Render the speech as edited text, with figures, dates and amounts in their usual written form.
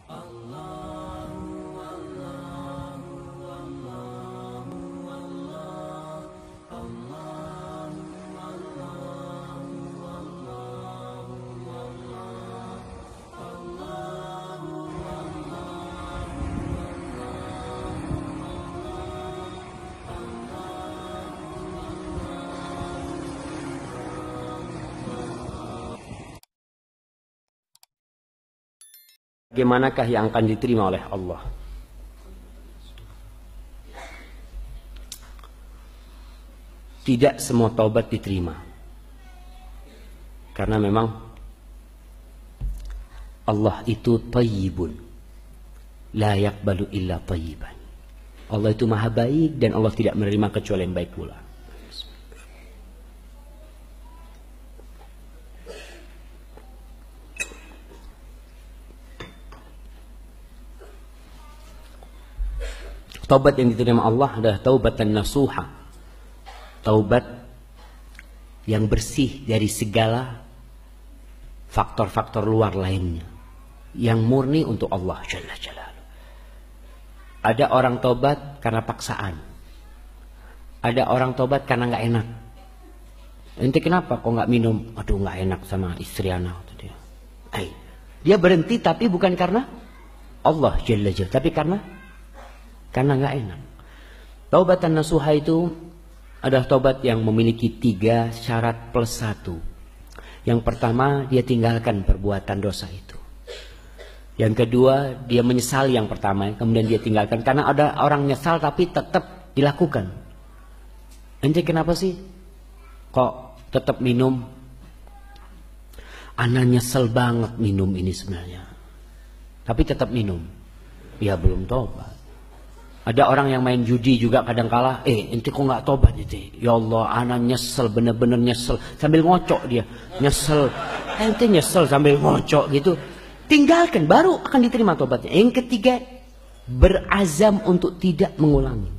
Bagaimanakah yang akan diterima oleh Allah? Tidak semua taubat diterima. Karena memang Allah itu thayyibun, la yaqbalu illa thayyiban. Allah itu maha baik dan Allah tidak menerima kecuali yang baik pula. Taubat yang diterima Allah adalah taubatan nasuha. Taubat yang bersih dari segala faktor-faktor luar lainnya. Yang murni untuk Allah Jalla Jalaluhu. Ada orang taubat karena paksaan. Ada orang taubat karena nggak enak. Ente kenapa kok nggak minum? Aduh nggak enak sama istri anak. Dia berhenti tapi bukan karena Allah Jalla Jalaluhu. Tapi karena nggak enak. Taubatan nasuha itu adalah taubat yang memiliki 3 syarat plus 1. Yang pertama, dia tinggalkan perbuatan dosa itu. Yang kedua, dia menyesal yang pertama, kemudian dia tinggalkan. Karena ada orang nyesal tapi tetap dilakukan. Ente kenapa sih kok tetap minum? Ana nyesel banget minum ini sebenarnya, tapi tetap minum. Ya belum tobat. Ada orang yang main judi juga kadang kala, ente kok nggak tobat itu? Ya Allah, ana nyesel, bener-bener nyesel. Sambil ngocok dia, nyesel. Ente nyesel sambil ngocok gitu. Tinggalkan, baru akan diterima tobatnya. Yang ketiga, berazam untuk tidak mengulangi.